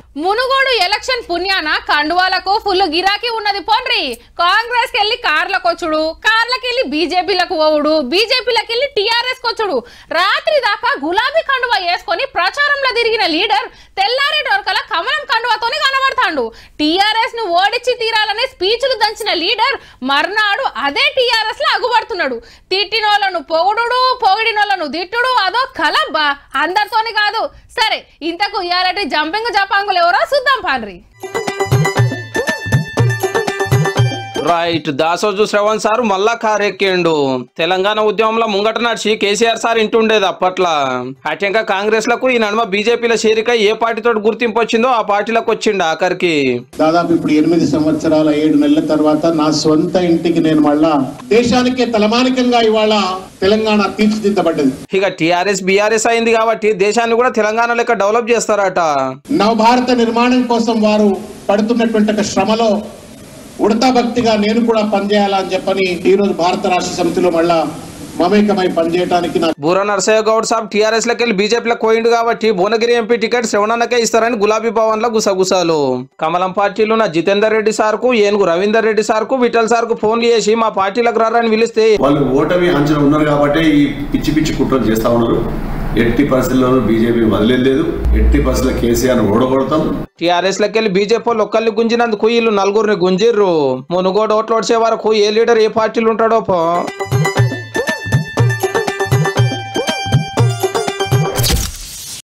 Munugode election పుణ్యాన కండువాలకు full గిరాకీ ఉన్నది పోండ్రి. కాంగ్రెస్ కెళ్ళి కార్లకొచ్చుడు, కార్లకెళ్ళి బీజేపీలకు పోవుడు, బీజేపీలకెళ్ళి టీఆర్ఎస్ కొచ్చుడు. రాత్రి దాకా గులాబీ కండువా వేసుకొని ప్రచారంలో తిరిగిన లీడర్ తెల్లారే డోర్కల కమలం కండువాతోని కనబడతాండు. టీఆర్ఎస్ ను ఓడించి తీరాలనే స్పీచ్లు దంచిన లీడర్ మర్నాడు అదే టీఆర్ఎస్ లో అగుపడుతున్నాడు. తిట్టినోళ్లను పొగుడు, పొగిడినోళ్లను తిట్టుడు అదో కలబ్బా. అందరితోని కాదు. సరే, ఇంతకు ఇయాలటి జంపింగ్ జపాంగులు ఎవరో చూద్దాం పాండ్రి. రైట్, దాసోజు శ్రవణ్ సార్ మళ్ళా కారెక్కిండు. తెలంగాణ ఉద్యమంలో ముంగట నడిచి కేసీఆర్ సార్ ఇంటుండేది అప్పట్లో. అటెంక కాంగ్రెస్ లకు ఈ నడుమ బీజేపీల చేరిక ఏ పార్టీతో గుర్తింపు వచ్చిందో ఆ పార్టీలకు వచ్చిండు ఆఖరికి. దాదాపు ఇప్పుడు 8 సంవత్సరాల 7 నెలల తర్వాత నా సొంత ఇంటికి నేను మళ్ళా దేశానికే తలమానికంగా ఇవాళ తెలంగాణ తీర్చిదిద్దబడ్డది. ఇక టీఆర్ఎస్ బీఆర్ఎస్ అయింది కాబట్టి దేశాన్ని కూడా తెలంగాణ లెక్క డెవలప్ చేస్తారట. నవభారత నిర్మాణం కోసం వారు పడుతున్నటువంటి ఒక శ్రమలో ఉడతా భక్తిగా నేను కూడా పనిచేయాలని చెప్పని ఈ రోజు భారత రాష్ట్ర సమితిలో మళ్ళా మమేకమై పనిచేయడానికి బూర నరసయ్య గౌడ్ సాబ్ టీఆర్ఎస్ లకి వెళ్ళి బీజేపీలకు పోయిండు కాబట్టి భువనగిరి ఎంపీ టికెట్ శ్రవణన్నకే ఇస్తారని గులాబీ భవన్ లో గుసగుసాలు. కమలం పార్టీలో నా జితేందర్ రెడ్డి సార్ కు, ఏనుగు రవీందర్ రెడ్డి సార్ కు, విఠల్ సార్ కు ఫోన్ చేసి మా పార్టీలకు రారని పిలిస్తే వాళ్ళు ఓటమి అంచనా ఉన్నారు కాబట్టి ఈ పిచ్చి పిచ్చి కుట్రలు చేస్తా ఉన్నారు. ఎట్టి పరిస్థితుల్లోనూ బీజేపీ వదిలేదు. ఎట్టి పరిస్థితుల్లో కేసీఆర్ ఓడగొడతాం. టీఆర్ఎస్ లకి వెళ్ళి బీజేపీ వాళ్ళు ఒక్కరిని గుంజినందుకు వీళ్ళు 4 గుంజిర్రు. మునుగోడు ఓట్లు వచ్చే వరకు ఏ లీడర్ ఏ పార్టీలు ఉంటాడో